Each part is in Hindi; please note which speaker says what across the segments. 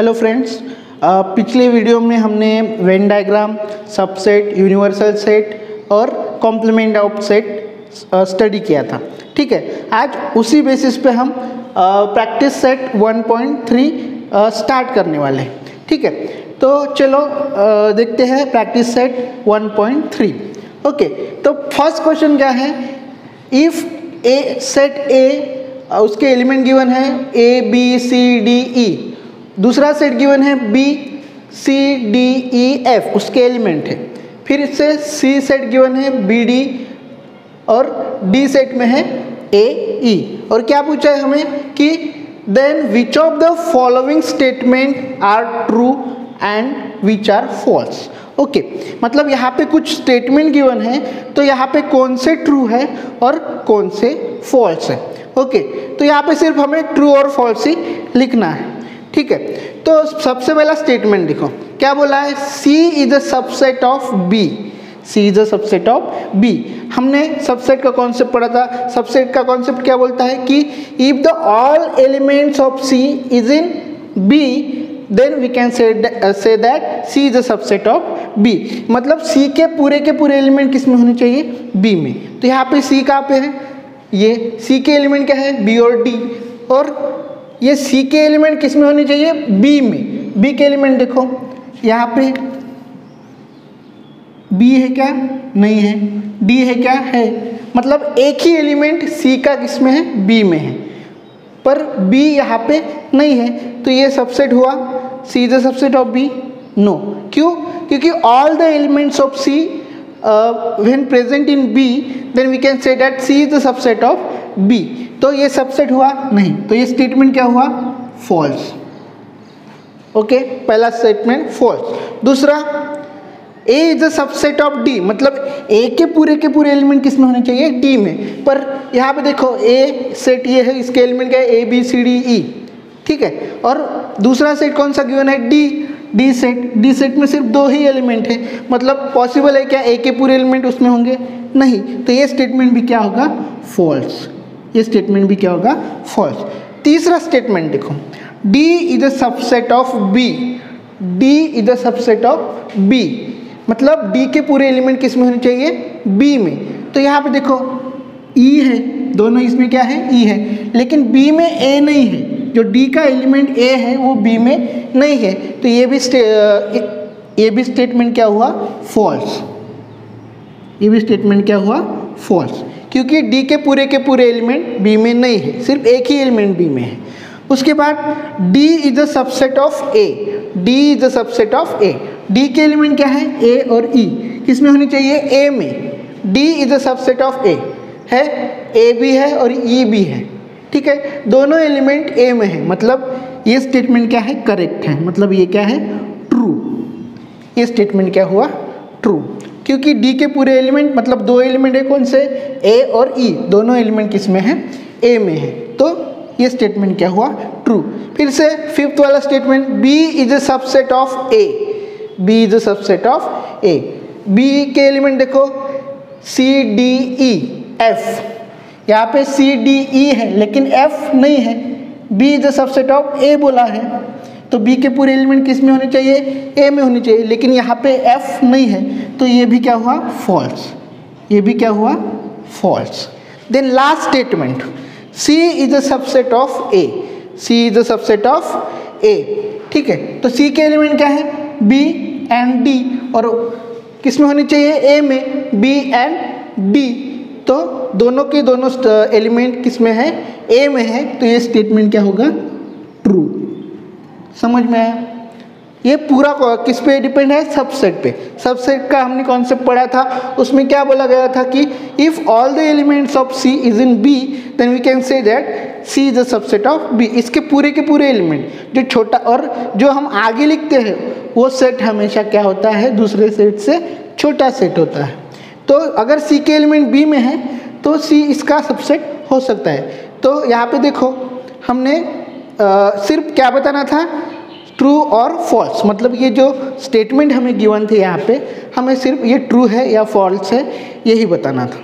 Speaker 1: हेलो फ्रेंड्स, पिछले वीडियो में हमने Venn diagram, subset, universal set और कॉम्प्लीमेंट ऑफ सेट स्टडी किया था। ठीक है, आज उसी बेसिस पे हम प्रैक्टिस सेट 1.3 स्टार्ट करने वाले हैं। ठीक है, तो चलो देखते हैं प्रैक्टिस सेट 1.3। ओके, तो फर्स्ट क्वेश्चन क्या है, इफ ए सेट ए उसके एलिमेंट गिवन है A B C D E, दूसरा सेट गिवन है B C D E F, उसके एलिमेंट है। फिर इससे सी सेट गिवन है बी डी और डी सेट में है ए ई। और क्या पूछा है हमें कि then which of the following statement are true and which are false. Okay, मतलब यहाँ पे कुछ स्टेटमेंट गिवन है, तो यहाँ पे कौन से ट्रू है और कौन से फॉल्स है। ओके, तो यहाँ पे सिर्फ हमें ट्रू और फॉल्स ही लिखना है। ठीक है, तो सबसे पहला स्टेटमेंट देखो क्या बोला है, C is a subset of B। C is a subset of B। हमने सबसेट का कॉन्सेप्ट पढ़ा था। सबसेट का कॉन्सेप्ट क्या बोलता है कि if the all elements of C is in B then we can say that C is a subset of B। मतलब C के पूरे एलिमेंट किस में होने चाहिए, B में। तो यहाँ पे C कहाँ पे है, ये C के एलिमेंट क्या है, B और D, और ये C के एलिमेंट किस में होने चाहिए, B में। B के एलिमेंट देखो यहाँ पे B है क्या, नहीं है। D है क्या, है। मतलब एक ही एलिमेंट C का किस में है, B में है, पर B यहाँ पे नहीं है। तो ये सबसेट हुआ, C is the subset of B। No, क्यों, क्योंकि all the elements of C when present in B then we can say that C is the subset of B। तो ये सबसेट हुआ नहीं, तो ये स्टेटमेंट क्या हुआ, फॉल्स। ओके, पहला स्टेटमेंट फॉल्स। दूसरा, A is the subset of D, मतलब A के पूरे एलिमेंट किस में होने चाहिए, D में। पर यहाँ पे देखो A सेट ये है, इसके एलिमेंट क्या है, A B C D E। ठीक है, और दूसरा सेट कौन सा गिवन है, D सेट। D सेट में सिर्फ दो ही एलिमेंट है, मतलब पॉसिबल है क्या A के पूरे एलिमेंट उसमें होंगे, नहीं। तो ये स्टेटमेंट भी क्या होगा, फॉल्स। ये स्टेटमेंट भी क्या होगा, फॉल्स। तीसरा स्टेटमेंट देखो, D is a subset of B। D is a subset of B, मतलब D के पूरे एलिमेंट किस में होने चाहिए, B में। तो यहाँ पे देखो E है, दोनों इसमें क्या है, E है, लेकिन B में A नहीं है। जो D का एलिमेंट A है वो B में नहीं है, तो ये भी स्टेटमेंट क्या हुआ, फॉल्स। ये भी स्टेटमेंट क्या हुआ, फॉल्स, क्योंकि D के पूरे एलिमेंट B में नहीं है, सिर्फ एक ही एलिमेंट B में है। उसके बाद D is a subset of A। D is a subset of A। D के एलिमेंट क्या है, A और E, किस में होनी चाहिए, A में। D is a subset of A है, A भी है और E भी है। ठीक है, दोनों एलिमेंट A में है, मतलब ये स्टेटमेंट क्या है, करेक्ट है, मतलब ये क्या है, ट्रू। ये स्टेटमेंट क्या हुआ, ट्रू, क्योंकि D के पूरे एलिमेंट, मतलब दो एलिमेंट है, कौन से, A और E, दोनों एलिमेंट किस में है, A में है। तो ये स्टेटमेंट क्या हुआ, ट्रू। फिर से फिफ्थ वाला statement, B is a subset of A। B is a subset of A। B के एलिमेंट देखो C D E F, यहाँ पे C D E है लेकिन F नहीं है। B is a subset of A बोला है, तो B के पूरे एलिमेंट किस में होने चाहिए, A में होने चाहिए, लेकिन यहाँ पे F नहीं है, तो ये भी क्या हुआ, फॉल्स। ये भी क्या हुआ, false. Then last statement, C is a subset of A। C is a subset of A। ठीक है, तो C के एलिमेंट क्या है, B एंड D, और किस में होनी चाहिए, A में, B एंड D। तो दोनों के दोनों एलिमेंट किस में है, A में है, तो ये स्टेटमेंट क्या होगा, ट्रू। समझ में आया। ये पूरा किस पे डिपेंड है, सबसेट पे। सबसेट का हमने कॉन्सेप्ट पढ़ा था, उसमें क्या बोला गया था कि if all the elements of C is in B then we can say that C is a subset of B। इसके पूरे एलिमेंट जो छोटा और जो हम आगे लिखते हैं वो सेट हमेशा क्या होता है, दूसरे सेट से छोटा सेट होता है। तो अगर C के एलिमेंट B में है तो C इसका सबसेट हो सकता है। तो यहाँ पे देखो हमने सिर्फ क्या बताना था, ट्रू और फॉल्स, मतलब ये जो स्टेटमेंट हमें गिवन थे यहाँ पे, हमें सिर्फ ये ट्रू है या फॉल्स है यही बताना था।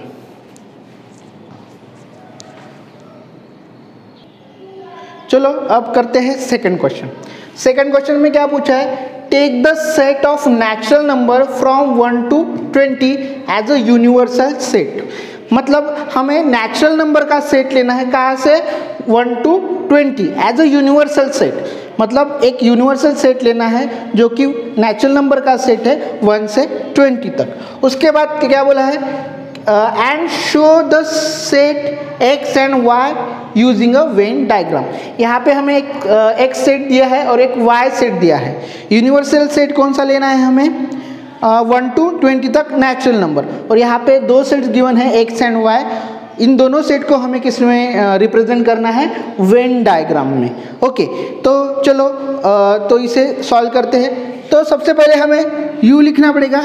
Speaker 1: चलो अब करते हैं सेकंड क्वेश्चन। सेकंड क्वेश्चन में क्या पूछा है, take the set of natural number from 1 to 20 as a universal set. मतलब हमें नेचुरल नंबर का सेट लेना है, कहाँ से, 1 to 20 as a universal set. मतलब एक यूनिवर्सल सेट लेना है जो कि नेचुरल नंबर का सेट है 1 से 20 तक। उसके बाद क्या बोला है, and show the set X and Y using a Venn diagram. यहाँ पे हमें एक एक्स सेट दिया है और एक वाई सेट दिया है। यूनिवर्सल सेट कौन सा लेना है हमें, 1 to 20 तक नेचुरल नंबर, और यहाँ पे दो सेट्स गिवन है एक्स एंड वाई। इन दोनों सेट को हमें किस में रिप्रेजेंट करना है, वेन डायग्राम में। ओके, तो चलो तो इसे सॉल्व करते हैं। तो सबसे पहले हमें u लिखना पड़ेगा।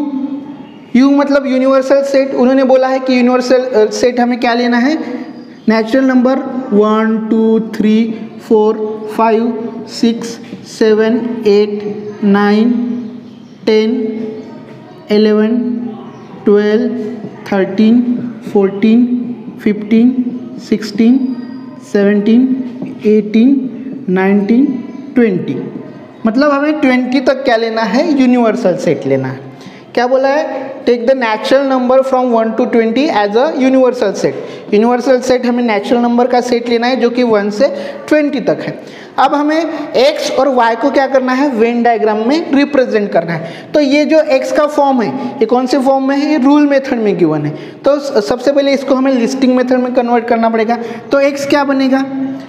Speaker 1: u मतलब यूनिवर्सल सेट। उन्होंने बोला है कि यूनिवर्सल सेट हमें क्या लेना है, नेचुरल नंबर 1 2 3 4 5 6 7 8 9 10 11 12 13 14 15 16 17 18 19 20। मतलब हमें 20 तक क्या लेना है, यूनिवर्सल सेट लेना है। क्या बोला है, take the natural number from 1 to 20 as a universal set. Universal set हमें नेचुरल नंबर का सेट लेना है जो कि 1 से 20 तक है। अब हमें x और y को क्या करना है, वेन डायग्राम में रिप्रेजेंट करना है। तो ये जो x का फॉर्म है ये कौन से फॉर्म में है, ये रूल मेथड में गिवन है। तो सबसे पहले इसको हमें लिस्टिंग मेथड में कन्वर्ट करना पड़ेगा। तो x क्या बनेगा,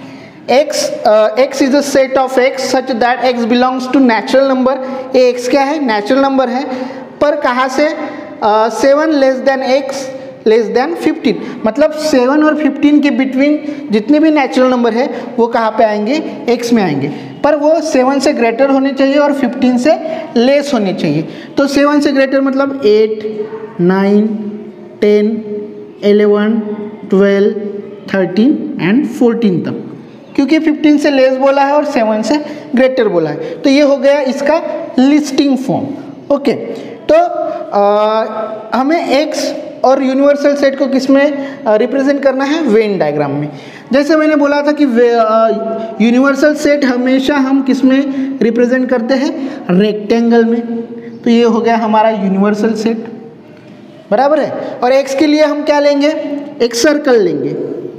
Speaker 1: x is a set of x such that x belongs to natural number. ये x क्या है, नेचुरल नंबर है, पर कहाँ से, 7 less than x less than 15। मतलब 7 और 15 के बिटवीन जितने भी नेचुरल नंबर है वो कहाँ पे आएंगे, x में आएंगे, पर वो 7 से ग्रेटर होने चाहिए और 15 से लेस होने चाहिए। तो 7 से ग्रेटर मतलब 8 9 10 11 12 13 एंड 14 तक, क्योंकि 15 से लेस बोला है और 7 से ग्रेटर बोला है। तो ये हो गया इसका लिस्टिंग फॉर्म। ओके, तो हमें x और यूनिवर्सल सेट को किस में रिप्रेजेंट करना है, वेन डायग्राम में। जैसे मैंने बोला था कि यूनिवर्सल सेट हमेशा हम किस में रिप्रेजेंट करते हैं, रेक्टेंगल में। तो ये हो गया हमारा यूनिवर्सल सेट, बराबर है। और x के लिए हम क्या लेंगे, एक सर्कल लेंगे,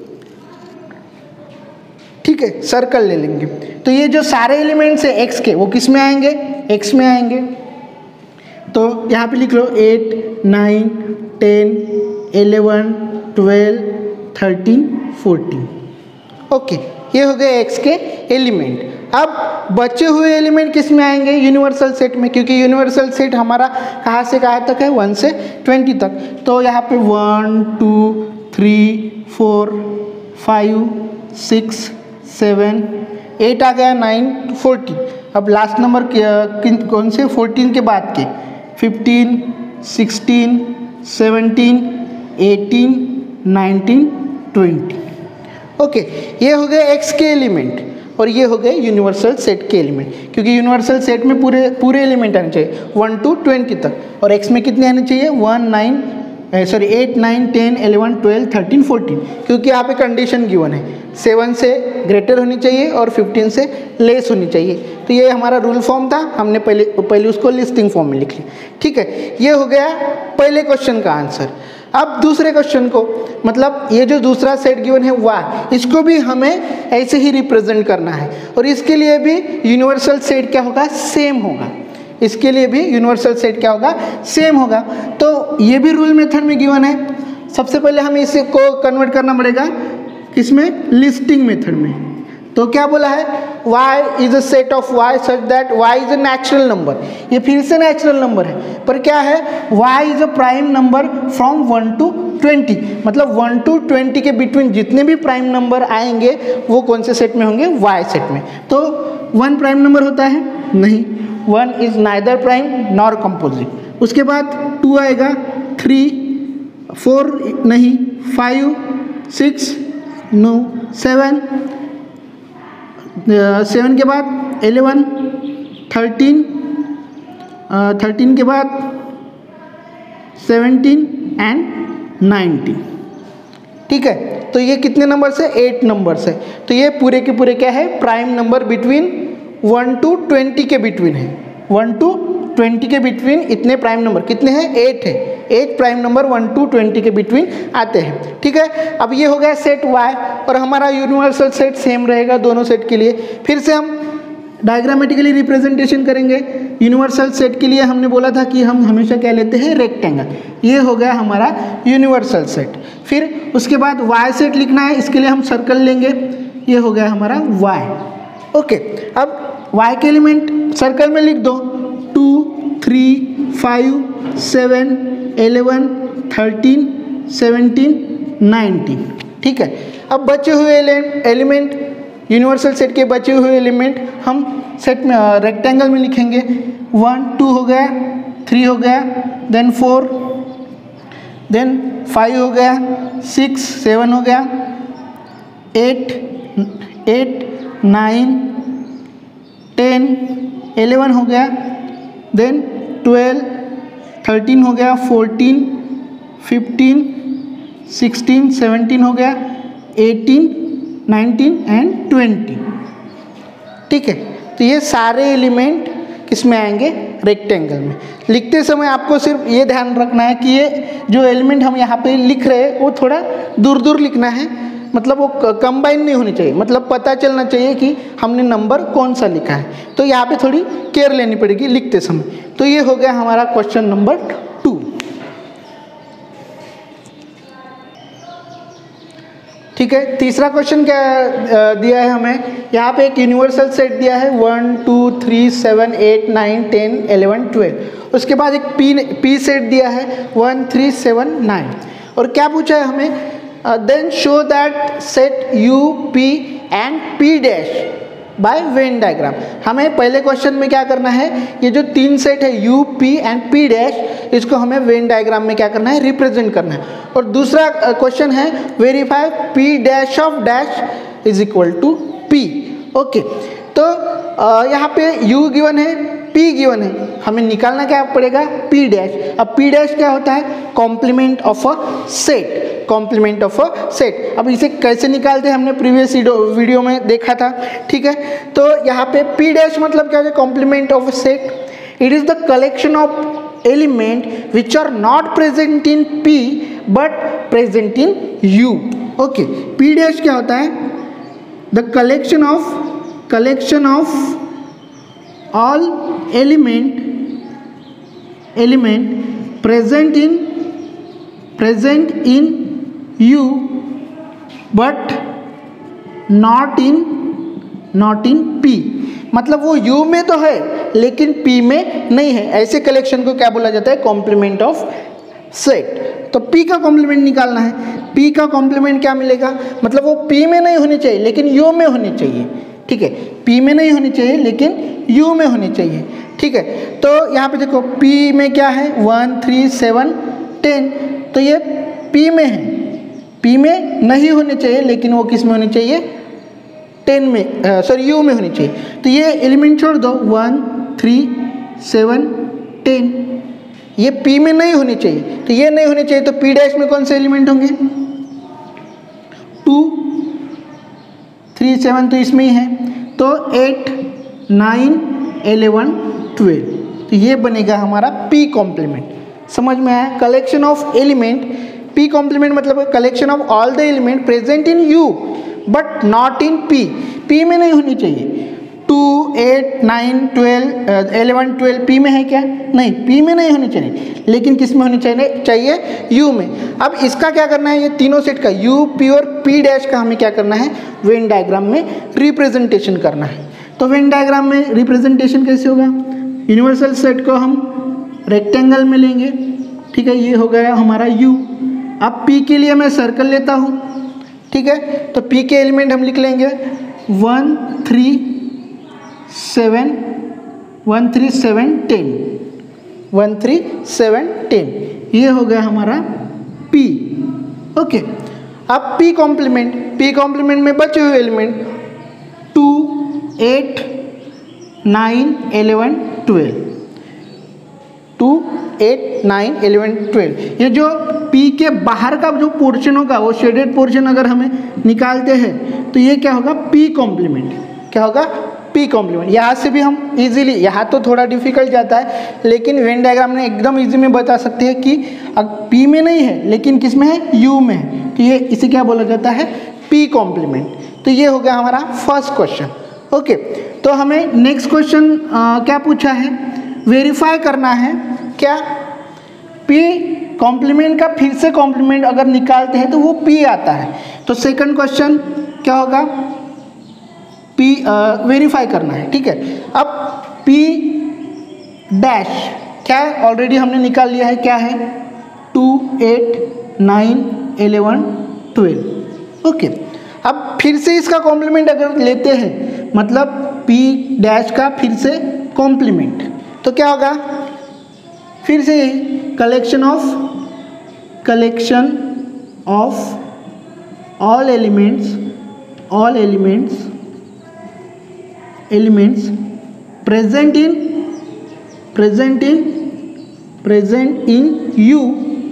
Speaker 1: ठीक है, सर्कल ले लेंगे। तो ये जो सारे एलिमेंट्स है x के वो किस में आएंगे, x में आएंगे। तो यहाँ पे लिख लो 8 9 10 11 12 13 14। ओके, ये हो गए x के एलिमेंट। अब बचे हुए एलिमेंट किस में आएंगे, यूनिवर्सल सेट में, क्योंकि यूनिवर्सल सेट हमारा कहाँ से कहाँ तक है, 1 से 20 तक। तो यहाँ पे 1 2 3 4 5 6 7 8 आ गया, 9 14। अब लास्ट नंबर कौन से, 14 के बाद के 15 16 17 18 19 20। ओके, ये हो गए x के एलिमेंट और ये हो गए यूनिवर्सल सेट के एलिमेंट, क्योंकि यूनिवर्सल सेट में पूरे एलिमेंट आने चाहिए 1 to 20 तक, और x में कितने आने चाहिए, 8 9 10 11 12 13 14, क्योंकि यहाँ पे कंडीशन गिवन है 7 से ग्रेटर होनी चाहिए और 15 से लेस होनी चाहिए। तो ये हमारा रूल फॉर्म था, हमने पहले उसको लिस्टिंग फॉर्म में लिख लिया। ठीक है, ये हो गया पहले क्वेश्चन का आंसर। अब दूसरे क्वेश्चन को, मतलब ये जो दूसरा सेट गिवन है वाई, इसको भी हमें ऐसे ही रिप्रेजेंट करना है, और इसके लिए भी यूनिवर्सल सेट क्या होगा, सेम होगा। इसके लिए भी यूनिवर्सल सेट क्या होगा, सेम होगा। तो ये भी रूल मेथड में गिवन है। सबसे पहले हमें इसे को कन्वर्ट करना पड़ेगा किसमें, लिस्टिंग मेथड में। तो क्या बोला है, y is a set of y such that y is a natural number. ये फिर से नेचुरल नंबर है, पर क्या है, y is a prime number from 1 to 20। मतलब 1 to 20 के बिटवीन जितने भी प्राइम नंबर आएंगे वो कौन से सेट में होंगे, y सेट में। तो 1 प्राइम नंबर होता है, नहीं, 1 is neither prime nor composite. उसके बाद 2 आएगा, 3 4 नहीं, 5 6 नो 7 7 के बाद 11 13 13 के बाद 17 एंड 19। ठीक है, तो ये कितने नंबर से 8 नंबर से, तो ये पूरे के पूरे क्या है प्राइम नंबर बिटवीन 1 to 20 के बिटवीन है। 1 to 20 के बिटवीन इतने प्राइम नंबर कितने हैं 8 है, 8 प्राइम नंबर 1 to 20 के बिटवीन आते हैं। ठीक है, अब ये हो गया सेट Y और हमारा यूनिवर्सल सेट सेम रहेगा दोनों सेट के लिए। फिर से हम डायग्रामेटिकली रिप्रेजेंटेशन करेंगे। यूनिवर्सल सेट के लिए हमने बोला था कि हम हमेशा क्या लेते हैं रेक्टेंगल, ये हो गया हमारा यूनिवर्सल सेट। फिर उसके बाद Y सेट लिखना है, इसके लिए हम सर्कल लेंगे, ये हो गया हमारा Y। ओके, अब Y के एलिमेंट सर्कल में लिख दो 2 3 5 7 11 13 17 19। ठीक है, अब बचे हुए एलिमेंट यूनिवर्सल सेट के बचे हुए एलिमेंट हम सेट में रेक्टेंगल में लिखेंगे। 1 2 हो गया, 3 हो गया, देन 4, देन 5 हो गया, 6 7 हो गया, 8 9 10 11 हो गया, देन 12 13 हो गया, 14 15 16 17 हो गया, 18 19 एंड 20। ठीक है, तो ये सारे एलिमेंट किस में आएंगे रेक्टेंगल में। लिखते समय आपको सिर्फ ये ध्यान रखना है कि ये जो एलिमेंट हम यहाँ पे लिख रहे हैं वो थोड़ा दूर दूर लिखना है, मतलब वो कंबाइन नहीं होनी चाहिए, मतलब पता चलना चाहिए कि हमने नंबर कौन सा लिखा है। तो यहाँ पे थोड़ी केयर लेनी पड़ेगी लिखते समय। तो ये हो गया हमारा क्वेश्चन नंबर 2। ठीक है, तीसरा क्वेश्चन क्या दिया है हमें, यहाँ पे एक यूनिवर्सल सेट दिया है 1 2 3 7 8 9 10 11 12। उसके बाद एक पी सेट दिया है 1 3 7 9। और क्या पूछा है हमें, then show that set U P and P dash by Venn diagram. हमें पहले क्वेश्चन में क्या करना है, ये जो 3 सेट है U P and P dash, इसको हमें वेन डायग्राम में क्या करना है रिप्रेजेंट करना है। और दूसरा क्वेश्चन है verify P dash of dash is equal to P. Okay, तो यहाँ पे यू गिवन है, पी गिवन है, हमें निकालना क्या पड़ेगा पी डैश। अब पी डैश क्या होता है, complement of a set, complement of a set. अब इसे कैसे निकालते हैं हमने प्रीवियस वीडियो में देखा था। ठीक है, तो यहाँ पे पी डैश मतलब क्या है, complement of a set. It is the collection of element which are not present in P but present in U. Okay, P dash क्या होता है, the collection of all element present in U but not in P। मतलब वो U में तो है लेकिन P में नहीं है, ऐसे कलेक्शन को क्या बोला जाता है, कॉम्प्लीमेंट ऑफ सेट। तो P का कॉम्प्लीमेंट निकालना है, P का कॉम्प्लीमेंट क्या मिलेगा, मतलब वो P में नहीं होनी चाहिए लेकिन U में होनी चाहिए। ठीक है, P में नहीं होनी चाहिए लेकिन U में होनी चाहिए। ठीक है, तो यहाँ पे देखो P में क्या है 1 3 7 10, तो ये P में है, P में नहीं होने चाहिए लेकिन वो किस में होनी चाहिए 10 में, सॉरी U में होनी चाहिए। तो ये एलिमेंट छोड़ दो 1 3 7 10, ये P में नहीं होनी चाहिए, तो ये नहीं होनी चाहिए। तो P डैश में कौन से एलिमेंट होंगे 2 3 7, तो इसमें ही है, तो 8 9 11 12, तो ये बनेगा हमारा P कॉम्प्लीमेंट। समझ में आया, collection of element, P complement मतलब collection of all the element present in U but not in P, P में नहीं होनी चाहिए। 2 8 9 12 11 12 P में है क्या, नहीं, P में नहीं होनी चाहिए लेकिन किस में होनी चाहिए U में। अब इसका क्या करना है, ये तीनों सेट का U P और P डैश का हमें क्या करना है, वेन डायग्राम में रिप्रेजेंटेशन करना है। तो वेन डायग्राम में रिप्रेजेंटेशन कैसे होगा, यूनिवर्सल सेट को हम रेक्टेंगल में लेंगे। ठीक है, ये हो गया हमारा U। अब P के लिए मैं सर्कल लेता हूँ। ठीक है, तो P के एलिमेंट हम लिख लेंगे 1 3 7 1 3 7 10 1 3 7 10, ये हो गया हमारा P। ओके, अब P कॉम्प्लीमेंट में बचे हुए एलिमेंट 2 8 9 11 12, 2 8, 9, 11, 12। ये जो P के बाहर का जो पोर्शन होगा वो शेडेड पोर्शन अगर हमें निकालते हैं तो ये क्या होगा, P कॉम्प्लीमेंट। क्या होगा, P कॉम्प्लीमेंट। यहाँ से भी हम इजीली, यहाँ तो थोड़ा डिफिकल्ट जाता है लेकिन वेन डायग्राम में एकदम इजी में बता सकते हैं कि अब P में नहीं है लेकिन किस में है, U में है, तो ये इसे क्या बोला जाता है, P कॉम्प्लीमेंट। तो ये हो गया हमारा फर्स्ट क्वेश्चन। ओके, तो हमें नेक्स्ट क्वेश्चन क्या पूछा है, वेरीफाई करना है क्या P कॉम्प्लीमेंट का फिर से कॉम्प्लीमेंट अगर निकालते हैं तो वो P आता है। तो सेकंड क्वेश्चन क्या होगा, P वेरीफाई करना है। ठीक है, अब P डैश क्या है, ऑलरेडी हमने निकाल लिया है, क्या है 2, 8, 9, 11, 12। ओके, अब फिर से इसका कॉम्प्लीमेंट अगर लेते हैं मतलब P डैश का फिर से कॉम्प्लीमेंट तो क्या होगा, फिर से यही collection of all elements present in U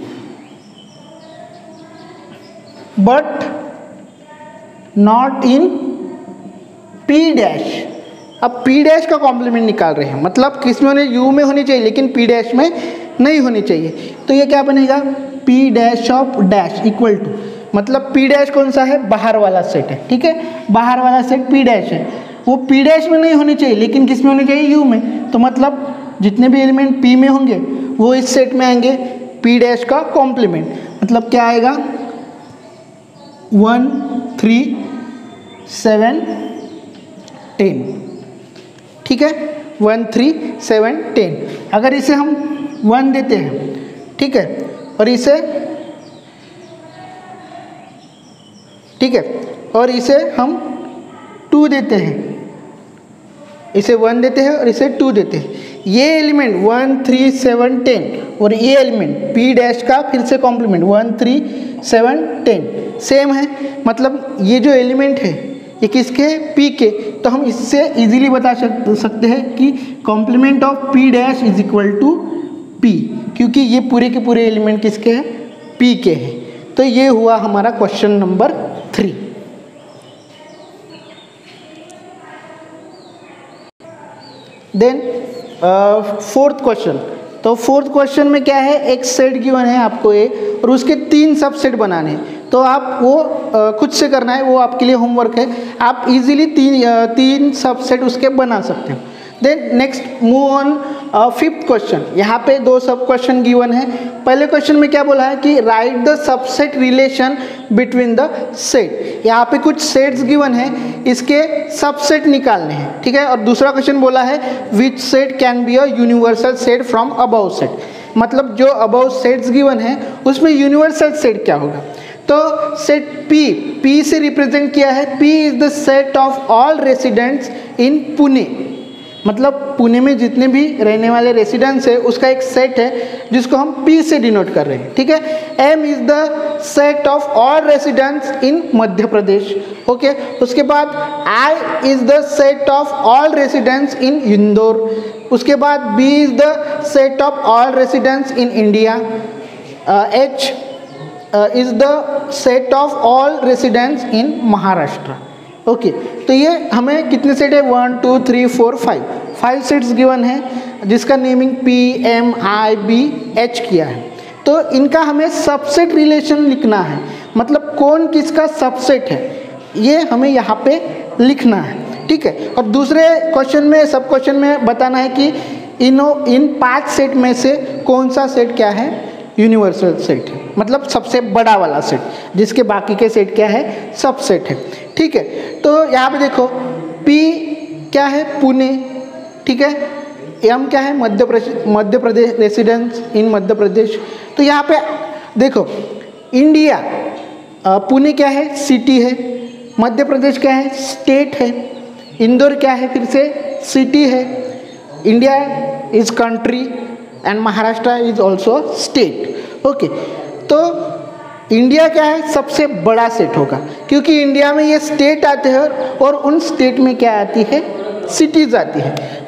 Speaker 1: but not in P dash. अब P डैश का कॉम्प्लीमेंट निकाल रहे हैं, मतलब किस में होने, U में होनी चाहिए लेकिन P डैश में नहीं होनी चाहिए। तो ये क्या बनेगा, P dash of dash equal to, मतलब P डैश कौन सा है, बाहर वाला सेट है। ठीक है, बाहर वाला सेट P डैश है, वो P डैश में नहीं होनी चाहिए लेकिन किस में होनी चाहिए, U में। तो मतलब जितने भी एलिमेंट P में होंगे वो इस सेट में आएंगे, P डैश का कॉम्प्लीमेंट। मतलब क्या आएगा, 1, 3, 7, 10। ठीक है, 1, 3, 7, 10। अगर इसे हम 1 देते हैं, ठीक है, और इसे, ठीक है, और इसे हम 2 देते हैं, इसे 1 देते हैं और इसे 2 देते हैं, ये एलिमेंट 1, 3, 7, 10 और ये एलिमेंट P डैश का फिर से कॉम्प्लीमेंट 1, 3, 7, 10 सेम है। मतलब ये जो एलिमेंट है ये किसके, P के। तो हम इससे इजीली बता सकते हैं कि complement of P dash is equal to P, क्योंकि ये पूरे के पूरे एलिमेंट किसके हैं, P के हैं। तो ये हुआ हमारा question number 3। Then fourth question. तो फोर्थ क्वेश्चन में क्या है, एक सेट गिवन है आपको ए और उसके 3 सबसेट बनाने हैं। तो आप वो खुद से करना है, वो आपके लिए होमवर्क है। आप इजीली 3 सबसेट उसके बना सकते हो। Then next move on fifth question. यहाँ पे 2 सब क्वेश्चन गिवन है। पहले क्वेश्चन में क्या बोला है कि write the subset relation between the set. यहाँ पे कुछ सेट्स गिवन है, इसके सबसेट निकालने हैं। ठीक है, और दूसरा क्वेश्चन बोला है which set can be a universal set from above set. मतलब जो अबव सेट्स गिवन है उसमें यूनिवर्सल सेट क्या होगा। तो सेट P से रिप्रेजेंट किया है, P is the set of all residents in Pune. मतलब पुणे में जितने भी रहने वाले रेसिडेंट्स है उसका एक सेट है जिसको हम P से डिनोट कर रहे हैं। ठीक है, M is the set of all residents in Madhya Pradesh. Okay, उसके बाद I is the set of all residents in Indore. उसके बाद B is the set of all residents in India. H is the set of all residents in Maharashtra. Okay, तो ये हमें कितने सेट है, 1, 2, 3, 4, 5 सेट्स गिवन है जिसका naming P, M, I, B, H किया है। तो इनका हमें सबसेट रिलेशन लिखना है, मतलब कौन किसका सबसेट है ये हमें यहाँ पे लिखना है। ठीक है, और दूसरे क्वेश्चन में, सब क्वेश्चन में बताना है कि इन 5 सेट में से कौन सा सेट क्या है, यूनिवर्सल सेट है, मतलब सबसे बड़ा वाला सेट जिसके बाकी के सेट क्या है, सबसेट है। ठीक है, तो यहाँ पे देखो P क्या है, पुणे। ठीक है, M क्या है, मध्य प्रदेश, रेसिडेंस इन मध्य प्रदेश। तो यहाँ पे देखो इंडिया, पुणे क्या है, सिटी है, मध्य प्रदेश क्या है, स्टेट है, इंदौर क्या है, फिर से सिटी है, India is country and Maharashtra is also state. Okay, तो इंडिया क्या है, सबसे बड़ा सेट होगा क्योंकि इंडिया में ये स्टेट आते हैं और उन स्टेट में क्या आती है, सिटीज आती है।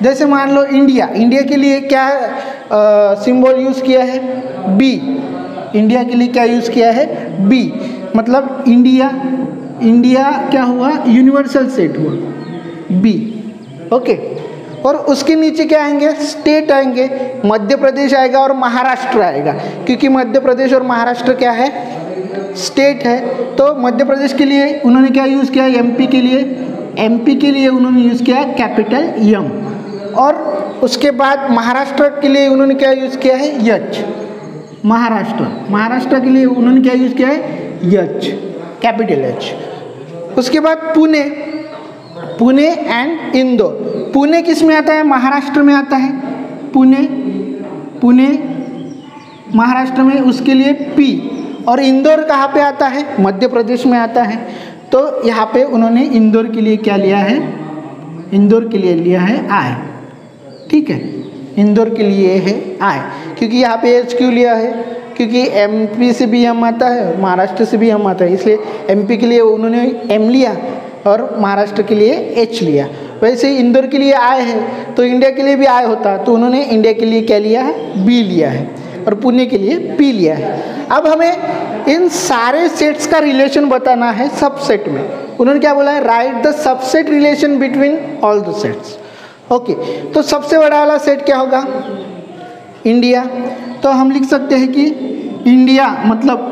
Speaker 1: जैसे मान लो इंडिया, इंडिया के लिए क्या सिंबल यूज़ किया है, बी। इंडिया के लिए क्या यूज़ किया है, बी। मतलब इंडिया, इंडिया क्या हुआ, यूनिवर्सल सेट हुआ, बी। ओके, और उसके नीचे क्या आएंगे, स्टेट आएंगे। मध्य प्रदेश आएगा और महाराष्ट्र आएगा, क्योंकि मध्य प्रदेश और महाराष्ट्र क्या है, स्टेट है। तो मध्य प्रदेश के लिए उन्होंने क्या यूज़ किया, एमपी के लिए, एमपी के लिए उन्होंने यूज़ किया कैपिटल यम। और उसके बाद महाराष्ट्र के लिए उन्होंने क्या यूज़ किया है, यच। महाराष्ट्र, महाराष्ट्र के लिए उन्होंने क्या यूज़ किया है, यच, कैपिटल एच। उसके बाद पुणे, पुणे एंड इंदौर। पुणे किस में आता है, महाराष्ट्र में आता है, पुणे, पुणे महाराष्ट्र में, उसके लिए पी। और इंदौर कहाँ पे आता है, मध्य प्रदेश में आता है। तो यहाँ पे उन्होंने इंदौर के लिए क्या लिया है, इंदौर के लिए लिया है आई। ठीक है, इंदौर के लिए है आई, क्योंकि यहाँ पे एच क्यों लिया है, क्योंकि एमपी से भी एम आता है, महाराष्ट्र से भी एम आता है, इसलिए एमपी के लिए उन्होंने एम लिया और महाराष्ट्र के लिए एच लिया। वैसे ही इंदौर के लिए आए हैं तो इंडिया के लिए भी आए होता, तो उन्होंने इंडिया के लिए क्या लिया है, बी लिया है, और पुणे के लिए पी लिया है। अब हमें इन सारे सेट्स का रिलेशन बताना है सबसेट में। उन्होंने क्या बोला है, write the subset relation between all the sets. Okay, तो सबसे बड़ा वाला सेट क्या होगा, इंडिया। तो हम लिख सकते हैं कि इंडिया मतलब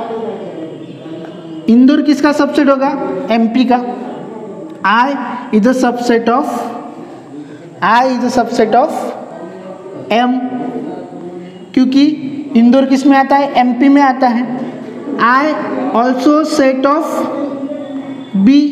Speaker 1: इंदौर किसका सबसेट होगा, एमपी का। I is the subset of, I is the subset of M, क्योंकि इंदौर किस में आता है, एमपी में आता है। I also set of B,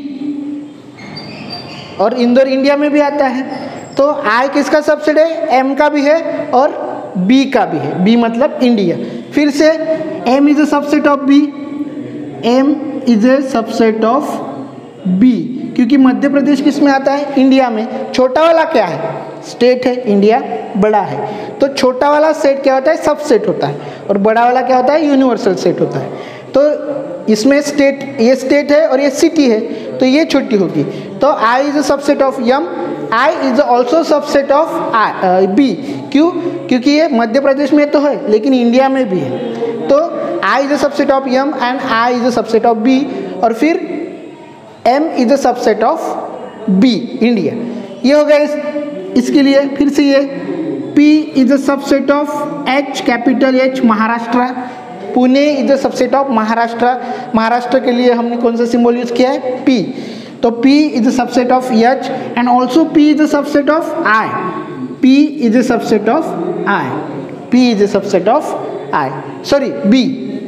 Speaker 1: और इंदौर इंडिया में भी आता है। तो आई किसका सबसेट है, एम का भी है और बी का भी है, बी मतलब इंडिया। फिर से M is a subset of B, M is a subset of B, क्योंकि मध्य प्रदेश किस में आता है, इंडिया में। छोटा वाला क्या है, स्टेट है, इंडिया बड़ा है, तो छोटा वाला सेट क्या होता है, सबसेट होता है, और बड़ा वाला क्या होता है, यूनिवर्सल सेट होता है। तो इसमें स्टेट, ये स्टेट है और ये सिटी है, तो ये छोटी होगी। तो I is a subset of M, I is also subset of B. क्यों, क्योंकि ये मध्य प्रदेश में तो है लेकिन इंडिया में भी है। तो I is a subset of M and I is a subset of B, और फिर M is a subset of B, India. ये हो गया इसके लिए। फिर से ये P is a subset of H, capital H, Maharashtra. Pune is a subset of Maharashtra, Maharashtra के लिए हमने कौन सा सिंबल यूज किया है, P। तो P is a subset of H and also P is a subset of I, P is a subset of I, P is a subset of I, sorry B,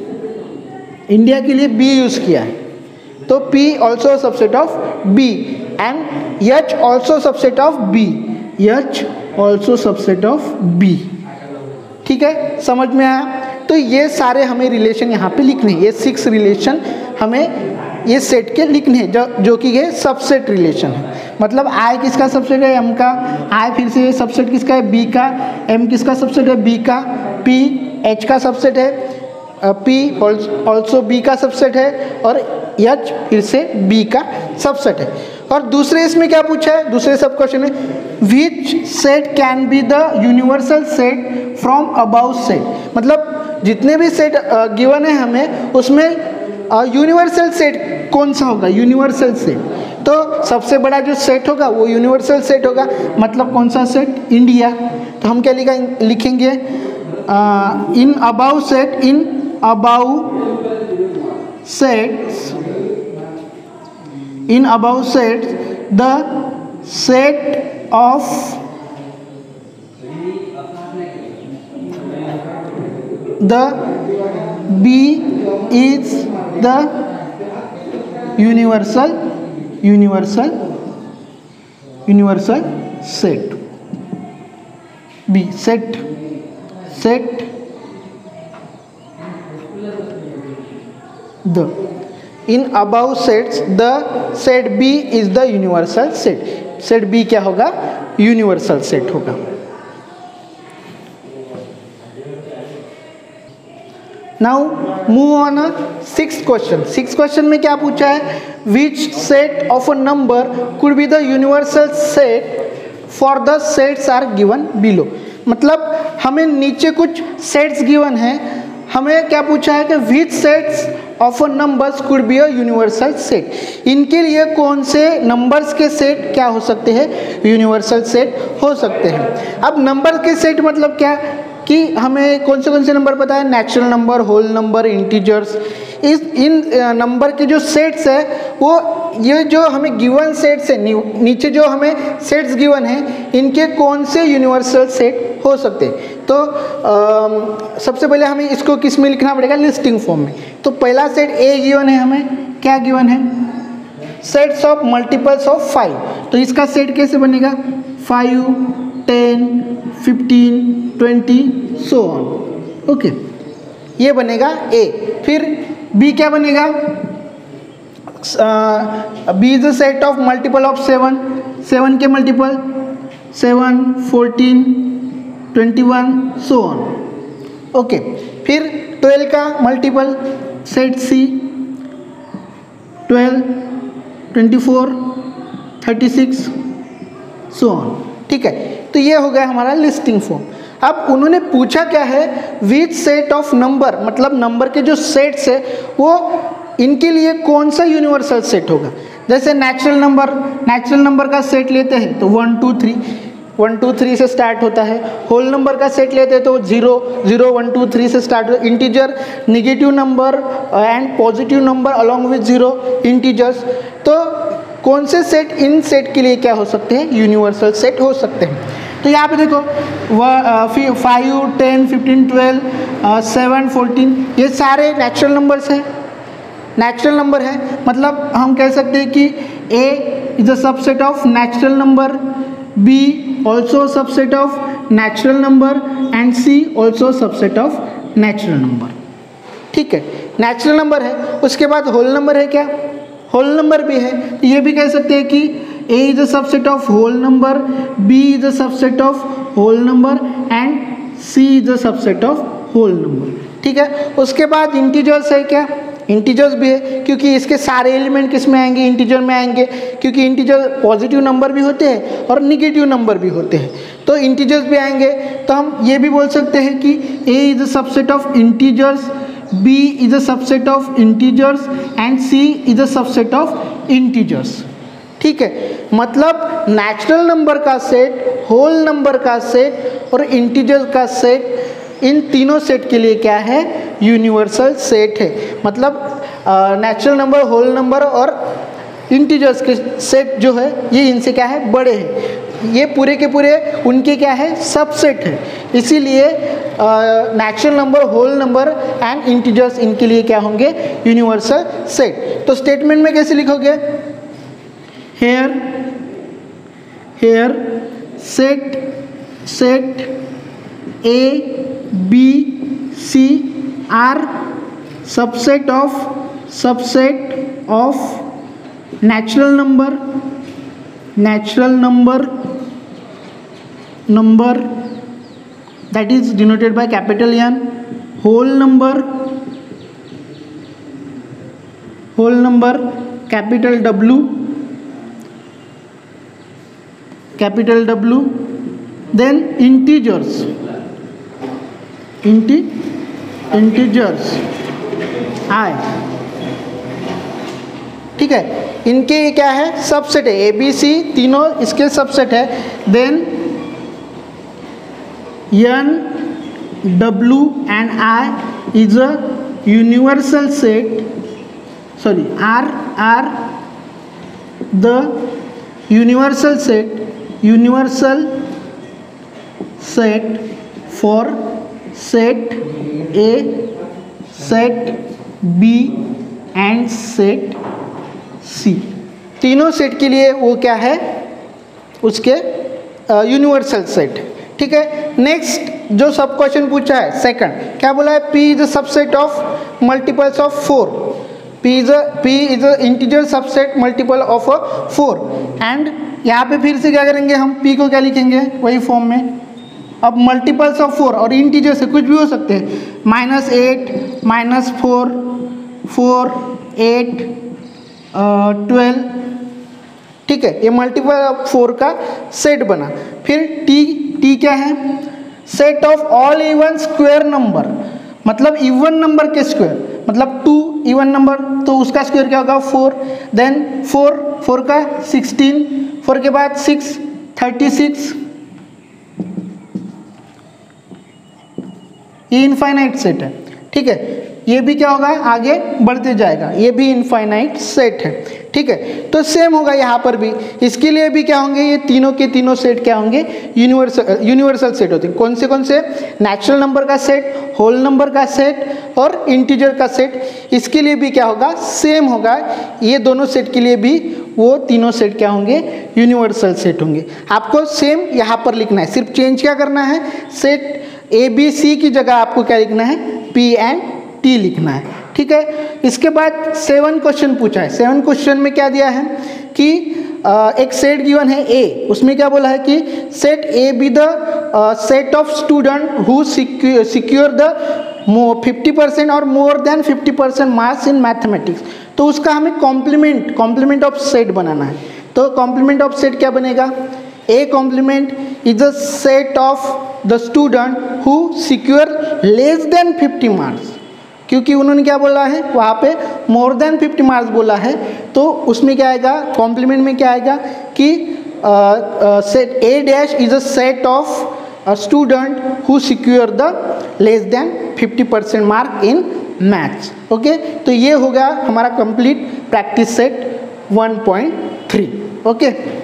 Speaker 1: India के लिए B यूज किया है। तो P also subset of B and H also subset of B, H also subset of B। ठीक है, समझ में आया। तो ये सारे हमें रिलेशन यहाँ पे लिखने हैं, ये 6 रिलेशन हमें ये सेट के लिखने हैं, जो कि ये सबसेट रिलेशन है। मतलब I किसका सबसेट है, M का। I फिर से सबसेट किसका है, B का। M किसका सबसेट है, B का। P H का सबसेट है, P ऑल्सो B का सबसेट है, और H फिर से B का सबसेट है। और दूसरे इसमें क्या पूछा है, दूसरे सब क्वेश्चन में, which set can be the universal set from above set. मतलब जितने भी सेट गिवन है हमें, उसमें यूनिवर्सल सेट कौन सा होगा, यूनिवर्सल सेट। तो सबसे बड़ा जो सेट होगा वो यूनिवर्सल सेट होगा। मतलब कौन सा सेट, इंडिया। तो हम क्या लिखेंगे, in above set, in above sets, in above sets the set of the B is the universal set, B set the, in above sets the set B is the universal set, set B क्या होगा, यूनिवर्सल सेट होगा। Now move on 6th question. 6th question में क्या पूछा है, which set of a number could be the universal set for the sets are given below. मतलब हमें नीचे कुछ सेट्स गिवन हैं, हमें क्या पूछा है कि which sets of a numbers could be a universal set, इनके लिए कौन से नंबर्स के सेट क्या हो सकते हैं, यूनिवर्सल सेट हो सकते हैं। अब नंबर के सेट मतलब क्या कि हमें कौन से नंबर पता है, natural number, whole number, integers. इन नंबर के जो सेट्स है वो ये जो हमें गिवन सेट्स है, नीचे जो हमें सेट्स गिवन हैं, इनके कौन से यूनिवर्सल सेट हो सकते हैं। तो सबसे पहले हमें इसको किस में लिखना पड़ेगा, लिस्टिंग फॉर्म में। तो पहला सेट ए गिवन है, हमें क्या गिवन है, सेट्स ऑफ मल्टीपल्स ऑफ 5। तो इसका सेट कैसे बनेगा, 5, 10, 15, 20 सो ऑन। ओके, ये बनेगा ए। फिर बी क्या बनेगा, B is a set of multiple of 7, 7 के मल्टीपल 7, 14, 21 सो ऑन। ओके, फिर 12 का multiple set C, 12, 24, 36 so on. ठीक है, तो ये हो गया हमारा लिस्टिंग फॉर्म। अब उन्होंने पूछा क्या है, विच सेट ऑफ नंबर, मतलब नंबर के जो सेट्स है वो इनके लिए कौन सा यूनिवर्सल सेट होगा। जैसे नेचुरल नंबर का सेट लेते हैं तो 1, 2, 3, 1, 2, 3 से स्टार्ट होता है। होल नंबर का सेट लेते हैं तो 0, 0, 1, 2, 3 से स्टार्ट होता है। Integer, negative number and positive number along with 0 integers. तो कौन से सेट इन सेट के लिए क्या हो सकते हैं, यूनिवर्सल सेट हो सकते हैं। तो यहाँ पे देखो 5, 10, 15, 12, 7, 14 ये सारे नेचुरल नंबर्स हैं, नेचुरल नंबर है। मतलब हम कह सकते हैं कि A is a subset of natural number, B also subset of natural number and C also subset of natural number. ठीक है, नेचुरल नंबर है। उसके बाद होल नंबर है, क्या होल नंबर भी है। तो ये भी कह सकते हैं कि A is a subset of whole number, B is a subset of whole number and C is a subset of whole number। ठीक है, उसके बाद इंटीजर्स है, क्या इंटीजर्स भी है, क्योंकि इसके सारे एलिमेंट किस में आएंगे, इंटीजर में आएंगे, क्योंकि इंटीजर पॉजिटिव नंबर भी होते हैं और निगेटिव नंबर भी होते हैं, तो इंटीजर्स भी आएंगे। तो हम ये भी बोल सकते हैं कि A is a subset of integers, B is a subset of integers and C is a subset of integers। ठीक है, मतलब नेचुरल नंबर का सेट, होल नंबर का सेट और इंटीजर का सेट, इन तीनों सेट के लिए क्या है, यूनिवर्सल सेट है। मतलब नेचुरल नंबर, होल नंबर और इंटीजर्स के सेट जो है ये इनसे क्या है, बड़े हैं। ये पूरे के पूरे उनके क्या है, सबसेट है। इसीलिए natural number, whole number and integers इनके लिए क्या होंगे, यूनिवर्सल सेट। तो स्टेटमेंट में कैसे लिखोगे, here set A, B, C are subset of natural number that is denoted by capital N, whole number capital W, then integers I। ठीक है, इनके क्या है, सबसेट है, ए बी सी तीनों इसके सबसेट है। Then N, W and I is a universal set, sorry are the universal set for set A, set B and set C। तीनों सेट के लिए वो क्या है, उसके यूनिवर्सल सेट। ठीक है, नेक्स्ट जो सब क्वेश्चन पूछा है सेकंड, क्या बोला है, P is a subset of multiples of 4, P is a integer subset multiple of 4 and यहाँ पे फिर से क्या करेंगे हम, P को क्या लिखेंगे, वही फॉर्म में। अब मल्टीपल्स ऑफ 4 और इंटीजर से कुछ भी हो सकते हैं, -8, -4, 4, 8, 12। ठीक है, ये मल्टीपल ऑफ 4 का सेट बना। फिर टी क्या है, set of all even square number, मतलब इवन नंबर के स्क्वायर, मतलब 2 इवन नंबर तो उसका स्क्वायर क्या होगा 4, देन 4 का 16, 4 के बाद 6 36, ये इनफाइनाइट सेट है। ठीक है, ये भी क्या होगा आगे बढ़ते जाएगा, ये भी इनफाइनाइट सेट है। ठीक है, तो सेम होगा यहाँ पर भी, इसके लिए भी क्या होंगे, ये तीनों के तीनों सेट क्या होंगे, यूनिवर्सल सेट होते हैं। कौन से नेचुरल नंबर का सेट, होल नंबर का सेट और इंटीजर का सेट। इसके लिए भी क्या होगा, सेम होगा, ये दोनों सेट के लिए भी वो तीनों सेट क्या होंगे, यूनिवर्सल सेट होंगे। आपको सेम यहाँ पर लिखना है, सिर्फ चेंज क्या करना है, सेट ABC की जगह आपको क्या लिखना है, P एंड T लिखना है। ठीक है, इसके बाद 7 क्वेश्चन पूछा है। 7 क्वेश्चन में क्या दिया है कि एक सेट गिवन है A, उसमें क्या बोला है कि set A be the set of student who secure the 50% और more than 50% marks in mathematics. तो उसका हमें कॉम्प्लीमेंट ऑफ सेट बनाना है। तो कॉम्प्लीमेंट ऑफ सेट क्या बनेगा, A complement is the set of the student who secure less than 50 marks, क्योंकि उन्होंने क्या बोला है वहाँ पे मोर देन 50 मार्क्स बोला है, तो उसमें क्या आएगा, कॉम्प्लीमेंट में क्या आएगा कि set A dash is a set of a student who secure the less than 50% mark in maths. Okay, तो ये होगा हमारा कंप्लीट प्रैक्टिस सेट 1.3। ओके।